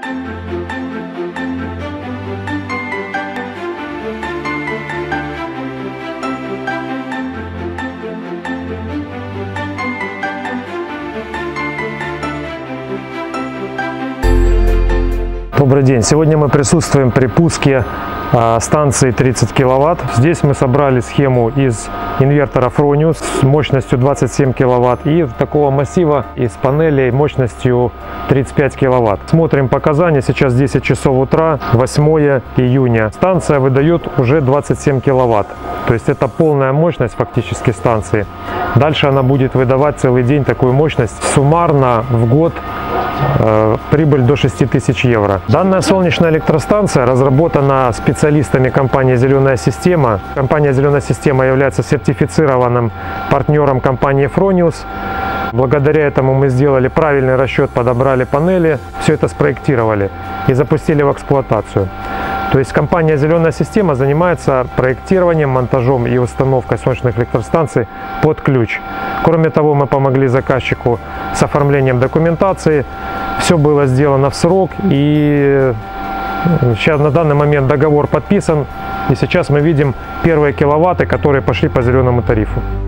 Добрый день! Сегодня мы присутствуем при пуске станции 30 киловатт. Здесь мы собрали схему из инвертора Fronius с мощностью 27 киловатт и такого массива из панелей мощностью 35 киловатт. Смотрим показания. Сейчас 10 часов утра, 8 июня. Станция выдает уже 27 киловатт. То есть это полная мощность фактически станции. Дальше она будет выдавать целый день такую мощность. Суммарно в год прибыль до 6000 евро. Данная солнечная электростанция разработана специалистами компании «Зеленая система». Компания «Зеленая система» является сертифицированным партнером компании Fronius. Благодаря этому мы сделали правильный расчет, подобрали панели, все это спроектировали и запустили в эксплуатацию. То есть компания «Зеленая система» занимается проектированием, монтажом и установкой солнечных электростанций под ключ. Кроме того, мы помогли заказчику с оформлением документации. Все было сделано в срок, и сейчас на данный момент договор подписан. И сейчас мы видим первые киловатты, которые пошли по зеленому тарифу.